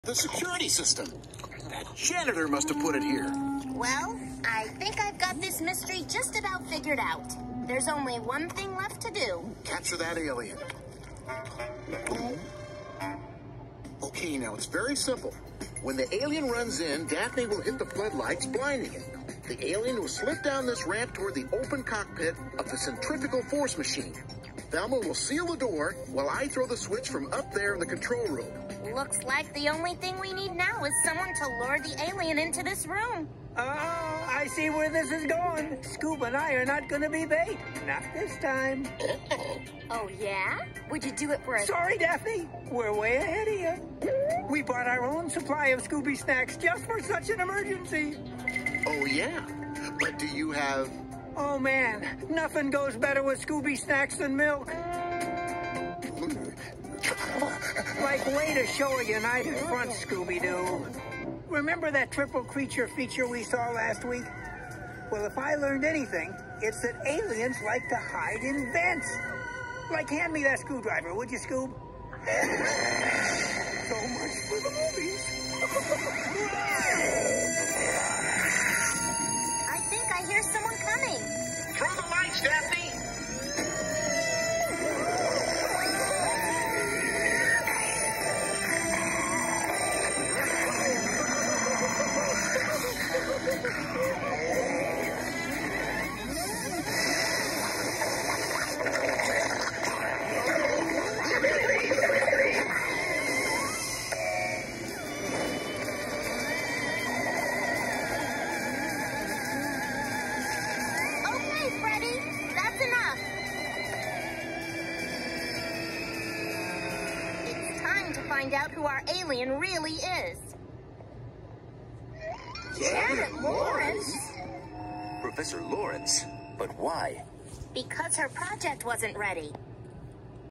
The security system. That janitor must have put it here. Well, I think I've got this mystery just about figured out. There's only one thing left to do. Capture that alien. Okay, now it's very simple. When the alien runs in, Daphne will hit the floodlights, blinding it. The alien will slip down this ramp toward the open cockpit of the centrifugal force machine. Thelma will seal the door while I throw the switch from up there in the control room. Looks like the only thing we need now is someone to lure the alien into this room. Oh, I see where this is going. Scoob and I are not going to be bait. Not this time. Oh, yeah? Would you do it for a... Sorry, Daphne. We're way ahead of you. We bought our own supply of Scooby snacks just for such an emergency. Oh, yeah? But do you have... Oh, man. Nothing goes better with Scooby snacks than milk. Like, way to show a united front, Scooby-Doo. Remember that triple creature feature we saw last week? Well, if I learned anything, it's that aliens like to hide in vents. Like, hand me that screwdriver, would you, Scoob? So much for the movies. I think I hear someone coming. Throw the lights, Daphne! Find out who our alien really is. Janet Lawrence? Professor Lawrence? But why? Because her project wasn't ready.